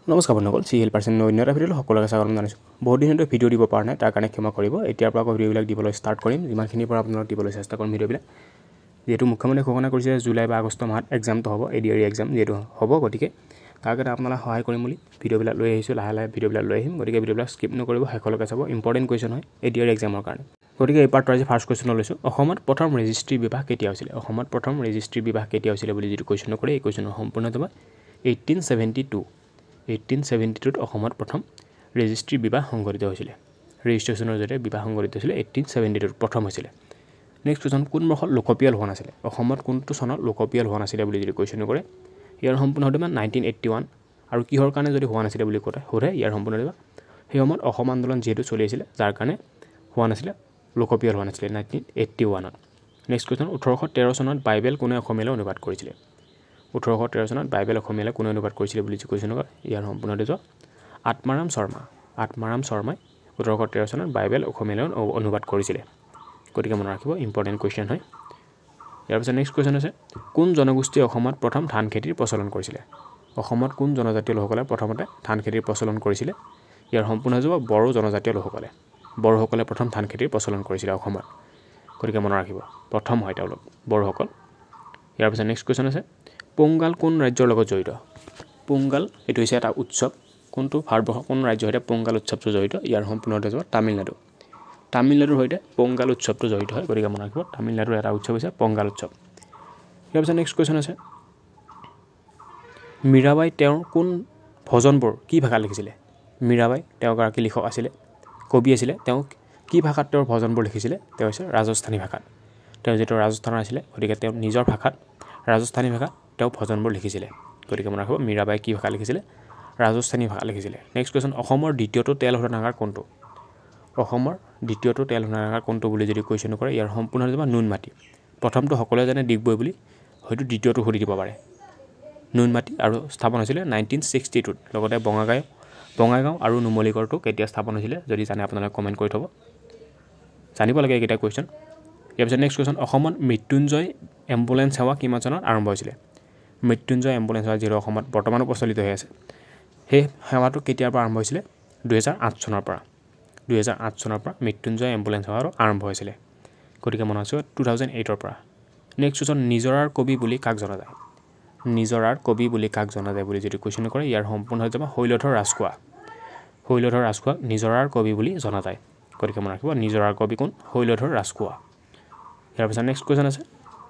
নমস্কাৰ বন্ধুসকল সি হেল্পাৰচেন অন্য এটা ভিডিঅ'লৈ সকলোকে স্বাগতম জনাইছোঁ। বহুত দিন ধৰি ভিডিঅ' দিব পৰা নাই, তাৰ কাৰণে ক্ষমা কৰিব। এতিয়াৰ পৰা আকৌ ভিডিঅ'বিলাক দিবলৈ ষ্টাৰ্ট কৰিম, যিমানখিনিৰ পৰা আপোনালোকক দিবলৈ চেষ্টা কৰিম ভিডিঅ'বিলাক। যিহেতু মুখ্যমন্ত্ৰীয়ে ঘোষণা কৰিছে জুলাই বা আগষ্ট মাহত এক্সামটো হ'ব, ADRE এক্সাম যিহেতু হ'ব, গতিকে তাৰ কাৰণে আপোনালোক সহায় কৰিম বুলি ভিডিঅ'বিলাক লৈ আহিছোঁ। লাহে লাহে ভিডিঅ'বিলাক লৈ আহিম, গতিকে ভিডিঅ'বিলাক স্কিপ নকৰিব, শেষলৈকে চাব। ইম্পৰ্টেণ্ট কুৱেশ্যন হয় ADRE এক্সামৰ কাৰণে। গতিকে এই পাৰ্টৰ আজি ফাৰ্ষ্ট কুৱেশ্যন লৈছোঁ। অসমত প্ৰথম ৰেজিষ্ট্ৰি বিভাগ কেতিয়া হৈছিলে? অসমত প্ৰথম ৰেজিষ্ট্ৰি বিভাগ কেতিয়া হৈছিলে বুলি যিটো কুৱেশ্যন কৰে, এই কুৱেশ্যনৰ সম্পূৰ্ণ তোমাৰ 1872 1872 অসমত প্ৰথম ৰেজিষ্ট্ৰি বিভাগ সংঘটিত হৈছিলে। ৰেজিষ্ট্ৰেশ্যনৰ জৰিয়তে বিভাগ সংঘটিত হৈছিলে 1872 প্ৰথম হৈছিলে। নেক্সট কুৱেশ্যন, কোন বৰ্ষত লোকপিয়ল হোৱা নাছিলে? অসমত কোনটো চনত লোকপিয়ল হোৱা নাছিলে বুলি যদি কুৱেশ্যন কৰে, ইয়াৰ সম্পূৰ্ণ হ'ব 1981। আৰু কিহৰ কাৰণে যদি হোৱা নাছিলে বুলি সোধে, ইয়াৰ সম্পূৰ্ণ দিব সেই সময়ত অসম আন্দোলন যিহেতু চলি আছিলে, যাৰ কাৰণে হোৱা নাছিলে, লোকপিয়ল হোৱা নাছিলে 1981ত। নেক্সট কুৱেশ্যন, 1813 চনত বাইবেল কোনে অসমীয়ালৈ অনুবাদ কৰিছিলে? 1813 চনত বাইবেল অসমীয়ালৈ কোনে অনুবাদ কৰিছিলে বুলি কুৱেশ্যন কৰে, ইয়াৰ সম্পূৰ্ণ দিব আত্মাৰাম শৰ্মা। আত্মাৰাম শৰ্মাই 1813 চনত বাইবেল অসমীয়ালৈ অনুবাদ কৰিছিলে। গতিকে মনত ৰাখিব, ইম্পৰ্টেণ্ট কুৱেশ্যন হয়। ইয়াৰ পিছত নেক্সট কুৱেশ্যন আছে, কোন জনগোষ্ঠীয়ে অসমত প্ৰথম ধান খেতিৰ প্ৰচলন কৰিছিলে? অসমত কোন জনজাতীয় লোকসকলে প্ৰথমতে ধান খেতিৰ প্ৰচলন কৰিছিলে? ইয়াৰ সম্পূৰ্ণ হৈ যাব বড়ো জনজাতীয় লোকসকলে। বড়োসকলে প্ৰথম ধান খেতিৰ প্ৰচলন কৰিছিলে অসমত। গতিকে মনত ৰাখিব, প্ৰথম হয় তেওঁলোক বড়োসকল। ইয়াৰ পিছত নেক্সট কুৱেশ্যন আছে, পোংগাল কোন ৰাজ্যৰ লগত জড়িত? পোংগাল এইটো হৈছে এটা উৎসৱ। কোনটো ভাৰতবৰ্ষৰ কোন ৰাজ্যৰ সৈতে পোংগাল উৎসৱটো জড়িত? ইয়াৰ সম্পূৰ্ণ হৈ যাব তামিলনাডু। তামিলনাডুৰ সৈতে পোংগাল উৎসৱটো জড়িত হয়। গতিকে মনত ৰাখিব, তামিলনাডুৰ এটা উৎসৱ হৈছে পোংগাল উৎসৱ। ইয়াৰ পিছত নেক্সট কুৱেশ্যন আছে, মীৰাবাই তেওঁৰ কোন ভজনবোৰ কি ভাষাত লিখিছিলে? মীৰাবাই তেওঁ এগৰাকী লিখক আছিলে, কবি আছিলে। তেওঁ কি ভাষাত তেওঁৰ ভজনবোৰ লিখিছিলে? তেওঁ হৈছে ৰাজস্থানী ভাষাত। তেওঁ যিহেতু ৰাজস্থানৰ আছিলে, গতিকে তেওঁ নিজৰ ভাষাত ৰাজস্থানী ভাষাত তেওঁ ভজনবোৰ লিখিছিলে। গতিকে মনত ৰাখিব, মীৰাবাই কি ভাষা লিখিছিলে? ৰাজস্থানী ভাষা লিখিছিলে। নেক্সট কুৱেশ্যন, অসমৰ দ্বিতীয়টো তেল শোধনাগাৰ কোনটো? অসমৰ দ্বিতীয়টো তেল শোধনাগাৰ কোনটো বুলি যদি কুৱেশ্যন কৰে, ইয়াৰ সম্পূৰ্ণ হৈ যাব নুনমাটি। প্ৰথমটো সকলোৱে জানে ডিগবৈ বুলি, হয়তো দ্বিতীয়টো সুধি দিব পাৰে নুনমাটি, আৰু স্থাপন হৈছিলে 1962। লগতে বঙাইগাঁও আৰু নুমলীগড়টো কেতিয়া স্থাপন হৈছিলে যদি জানে আপোনালোকে কমেণ্ট কৰি থ'ব। জানিব লাগে এইকেইটা কুৱেশ্যন। ইয়াৰ পিছত নেক্সট কুৱেশ্যন, অসমত মৃত্যুঞ্জয় এম্বুলেন্স সেৱা কিমান চনত আৰম্ভ হৈছিলে? মৃত্যুঞ্জয় এম্বুলেন্স সেৱা যিহেতু অসমত বৰ্তমানো প্ৰচলিত হৈ আছে, সেই সেৱাটো কেতিয়াৰ পৰা আৰম্ভ হৈছিলে? 2008 চনৰ পৰা। 2008 চনৰ পৰা মৃত্যুঞ্জয় এম্বুলেন্স সেৱাটো আৰম্ভ হৈছিলে। গতিকে মনত আছে 2008ৰ পৰা। নেক্সট কুৱেশ্যন, নিজৰাৰ কবি বুলি কাক জনা যায়? নিজৰাৰ কবি বুলি কাক জনা যায় বুলি যদি কুৱেশ্যন কৰে, ইয়াৰ সম্পূৰ্ণ হৈ যাব শৈলধৰ ৰাজখোৱা। শৈলধৰ ৰাজখোৱাক নিজৰাৰ কবি বুলি জনা যায়। গতিকে মনত ৰাখিব, নিজৰাৰ কবি কোন? শৈলধৰ ৰাজখোৱা। ইয়াৰ পিছত নেক্সট কুৱেশ্যন আছে,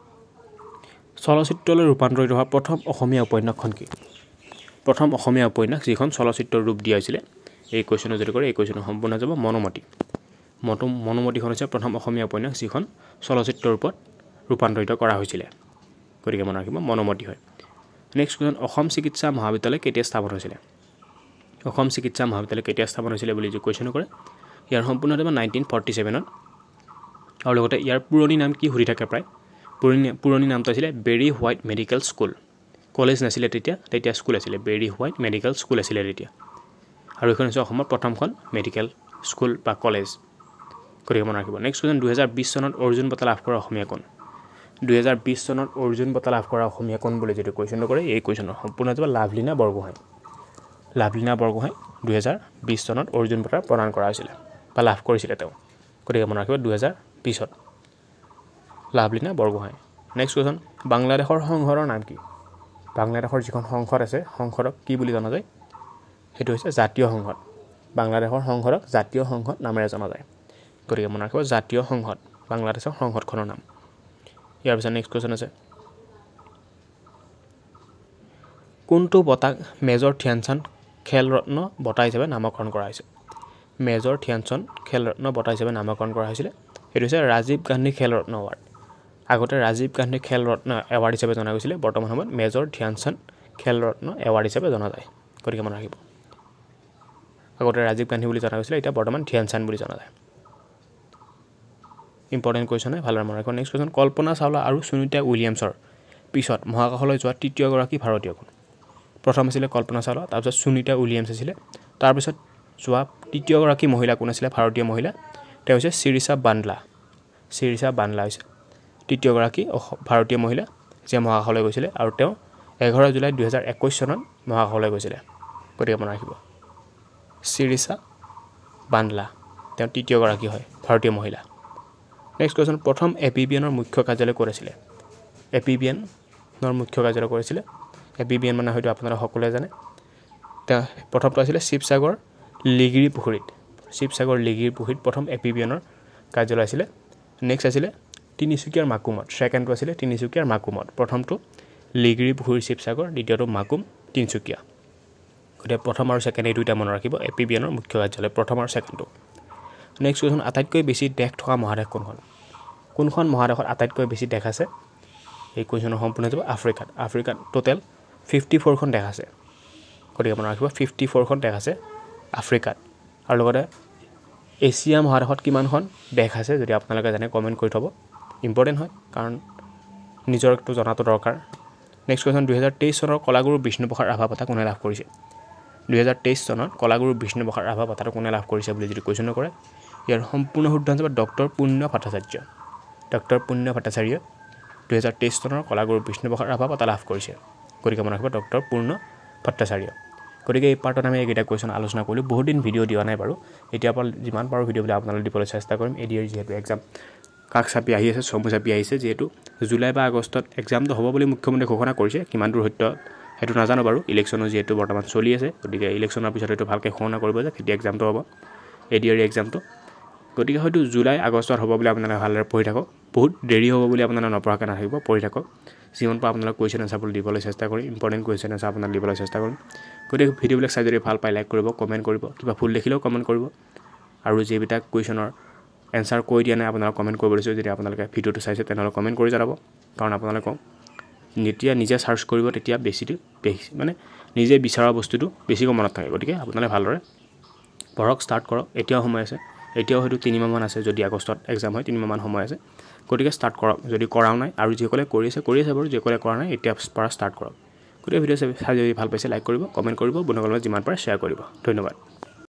চলচ্চিত্ৰলৈ ৰূপান্তৰিত হোৱা প্ৰথম অসমীয়া উপন্যাসখন কি? প্ৰথম অসমীয়া উপন্যাস যিখন চলচ্চিত্ৰৰ ৰূপ দিয়া হৈছিলে, এই কুৱেশ্যনৰ যদি কৰে, এই কুৱেশ্যনৰ সম্পূৰ্ণ হৈ যাব মনোমতী। মনোমতীখন হৈছে প্ৰথম অসমীয়া উপন্যাস যিখন চলচ্চিত্ৰ ৰূপত ৰূপান্তৰিত কৰা হৈছিলে। গতিকে মনত ৰাখিব, মনোমতী হয়। নেক্সট কুৱেশ্যন, অসম চিকিৎসা মহাবিদ্যালয় কেতিয়া স্থাপন হৈছিলে? অসম চিকিৎসা মহাবিদ্যালয় কেতিয়া স্থাপন হৈছিলে বুলি যদি কুৱেশ্যন কৰে, ইয়াৰ সম্পূৰ্ণ হৈ যাব 1947ত। আৰু লগতে ইয়াৰ পুৰণি নাম কি সুধি থাকে প্ৰায়। পুৰণি নামটো আছিলে Berry White medical school. College নাছিলে তেতিয়া স্কুল আছিলে, বেৰী হোৱাইট মেডিকেল স্কুল আছিলে তেতিয়া। আৰু এইখন হৈছে অসমৰ প্ৰথমখন মেডিকেল স্কুল বা কলেজ। গতিকে মনত ৰাখিব। নেক্সট কুৱেশ্যন, 2020 চনত অৰ্জুন বঁটা লাভ কৰা অসমীয়া কোন? 2020 চনত অৰ্জুন বঁটা লাভ কৰা অসমীয়া কোন বুলি যদি কুৱেশ্যন কৰে, এই কুৱেশ্যনৰ সম্পূৰ্ণ হৈ যাব লাভলীনা বৰগোহাঁই। লাভলীনা বৰগোহাঁই 2020 চনত অৰ্জুন বঁটা প্ৰদান কৰা হৈছিলে বা লাভ কৰিছিলে তেওঁ। গতিকে মনত ৰাখিব 2020ত লাভলীনা বৰগোহাঁই। নেক্সট কুৱেশ্যন, বাংলাদেশৰ সংসদৰ নাম কি? বাংলাদেশৰ যিখন সংসদ আছে, সংসদক কি বুলি জনা যায়? সেইটো হৈছে জাতীয় সংসদ। বাংলাদেশৰ সংসদক জাতীয় সংসদ নামেৰে জনা যায়। গতিকে মনত ৰাখিব, জাতীয় সংসদ বাংলাদেশৰ সংসদখনৰ নাম। ইয়াৰ পিছত নেক্সট কুৱেশ্যন আছে, কোনটো বঁটাক মেজৰ ধ্যানচান্দ খেল ৰত্ন বঁটা হিচাপে নামকৰণ কৰা হৈছে? মেজৰ ধ্যানচান্দ খেল ৰত্ন বঁটা হিচাপে নামকৰণ কৰা হৈছিলে, সেইটো হৈছে ৰাজীৱ গান্ধী খেল ৰত্ন এৱাৰ্ড। আগতে ৰাজীৱ গান্ধী খেল ৰত্ন এৱাৰ্ড হিচাপে জনা গৈছিলে, বৰ্তমান সময়ত মেজৰ ধ্যানচান্দ খেল ৰত্ন এৱাৰ্ড হিচাপে জনা যায়। গতিকে মনত ৰাখিব, আগতে ৰাজীৱ গান্ধী বুলি জনা গৈছিলে, এতিয়া বৰ্তমান ধ্যানচান্দ বুলি জনা যায়। ইম্পৰ্টেণ্ট কুৱেশ্যন হয়, ভালদৰে মনত ৰাখিব। নেক্সট কুৱেশ্যন, কল্পনা চাওলা আৰু সুনীতা উইলিয়ামছৰ পিছত মহাকাশলৈ যোৱা তৃতীয়গৰাকী ভাৰতীয় কোন? প্ৰথম আছিলে কল্পনা চাওলা, তাৰপিছত সুনীতা উইলিয়ামছ আছিলে, তাৰপিছত যোৱা তৃতীয়গৰাকী মহিলা কোন আছিলে? ভাৰতীয় মহিলা, তেওঁ হৈছে শিৰিষা বান্দলা। শিৰিষা বান্দলা হৈছে তৃতীয়গৰাকী ভাৰতীয় মহিলা যিয়ে মহাকাশলৈ গৈছিলে, আৰু তেওঁ 11 জুলাই 2021 চনত মহাকাশলৈ গৈছিলে। গতিকে মনত ৰাখিব শিৰিষা বান্দলা তেওঁ তৃতীয়গৰাকী হয় ভাৰতীয় মহিলা নেক্সট কুৱেশ্যন প্ৰথম এপিবিএনৰ মুখ্য কাৰ্যালয় ক'ত আছিলে এপিবিএনৰ মুখ্য কাৰ্যালয় ক'ত আছিলে এপিবিএন মানে হয়তো আপোনালোকে সকলোৱে জানে তেওঁ প্ৰথমটো আছিলে শিৱসাগৰ লিগিৰি পুখুৰীত প্ৰথম এপিবিএনৰ কাৰ্যালয় আছিলে নেক্সট আছিলে তিনিচুকীয়াৰ মাকুমত ছেকেণ্ডটো আছিলে তিনিচুকীয়াৰ মাকুমত প্ৰথমটো লিগিৰি পুখুৰী শিৱসাগৰ দ্বিতীয়টো মাকুম তিনিচুকীয়া গতিকে প্ৰথম আৰু ছেকেণ্ড এই দুইটা মনত ৰাখিব এপিবিএনৰ মুখ্য কাৰ্যালয় প্ৰথম আৰু ছেকেণ্ডটো নেক্সট কুৱেশ্যন আটাইতকৈ বেছি দেশ থকা মহাদেশ কোনখন মহাদেশত আটাইতকৈ বেছি দেশ আছে এই কুৱেশ্যনৰ সম্পূৰ্ণ যাব আফ্ৰিকাত টোটেল 54খন দেশ আছে গতিকে মনত ৰাখিব 54খন দেশ আছে আফ্ৰিকাত আৰু লগতে এছিয়া মহাদেশত কিমানখন দেশ আছে যদি আপোনালোকে জানে কমেণ্ট কৰি থ'ব ইম্পৰ্টেণ্ট হয় কাৰণ নিজৰ একটু জনাটো দৰকাৰ নেক্সট কুৱেশ্যন 2023 চনৰ কলাগুৰু বিষ্ণুপ্ৰসাদ ৰাভা বঁটা কোনে লাভ কৰিছে 2023 চনত কলাগুৰু বিষ্ণুপ্ৰসাদ ৰাভা বঁটাটো কোনে লাভ কৰিছে বুলি যদি কুৱেশ্যন কৰে ইয়াৰ সম্পূৰ্ণ শুদ্ধ আনচাৰ ডক্টৰ পুণ্য ভট্টাচাৰ্য 2023 চনৰ কলাগুৰু বিষ্ণুপ্ৰসাদ ৰাভা বঁটা লাভ কৰিছে গতিকে মনত ৰাখিব ডক্টৰ পুণ্য ভট্টাচাৰ্য গতিকে এই পাৰ্টত আমি এইকেইটা কুৱেশ্যন আলোচনা কৰিলোঁ বহুত দিন ভিডিঅ' দিয়া নাই বাৰু এতিয়াৰ পৰা যিমান পাৰোঁ ভিডিঅ'বিলাক আপোনালোকে দিবলৈ চেষ্টা কৰিম ADRE যিহেতু এক্সাম কাষ চাপি আহি আছে চমু চাপি আহিছে যিহেতু জুলাই বা আগষ্টত এক্সামটো হ'ব বুলি মুখ্যমন্ত্ৰীয়ে ঘোষণা কৰিছে কিমান দূৰ সত্য সেইটো নাজানো বাৰু ইলেকশ্যনো যিহেতু বৰ্তমান চলি আছে গতিকে ইলেকশ্যনৰ পিছত এইটো ভালকৈ ঘোষণা কৰিব যে কেতিয়া এক্সামটো হ'ব ADRE এক্সামটো গতিকে হয়তো জুলাই আগষ্টত হ'ব বুলি আপোনালোকে ভালদৰে পঢ়ি থাকক বহুত দেৰি হ'ব বুলি আপোনালোকে নপঢ়াকৈ নাথাকিব পঢ়ি থাকক যিমান পাৰোঁ আপোনালোকে কুৱেশ্যন এনচাৰবোৰ দিবলৈ চেষ্টা কৰিম ইম্পৰ্টেণ্ট কুৱেশ্যন এনচাৰ আপোনালোকে দিবলৈ চেষ্টা কৰিম গতিকে ভিডিঅ'বিলাক চাই যদি ভাল পায় লাইক কৰিব কমেণ্ট কৰিব কিবা ভুল দেখিলেও কমেণ্ট কৰিব আৰু যিবিলাক কুৱেশ্যনৰ এনচাৰ কৈ দিয়া নাই আপোনালোকে কমেণ্ট কৰিব দিছোঁ যদি আপোনালোকে ভিডিঅ'টো চাইছে তেনেহ'লে কমেণ্ট কৰি জনাব কাৰণ আপোনালোকক যেতিয়া নিজে চাৰ্চ কৰিব তেতিয়া বেছি মানে নিজে বিচৰা বস্তুটো বেছিকৈ মনত থাকে গতিকে আপোনালোকে ভালদৰে পঢ়ক ষ্টাৰ্ট কৰক এতিয়াও সময় আছে এতিয়াও হয়তো 3 মাহমান আছে যদি আগষ্টত এক্সাম হয় 3 মাহমান সময় আছে গতিকে ষ্টাৰ্ট কৰক যদি কৰাও নাই আৰু যিসকলে কৰি আছে বাৰু যিসকলে কৰা নাই এতিয়া পৰা ষ্টাৰ্ট কৰক গতিকে ভিডিঅ' চাই যদি ভাল পাইছে লাইক কৰিব কমেণ্ট কৰিব বন্ধুসকলৰ লগত যিমান পাৰে শ্বেয়াৰ কৰিব ধন্যবাদ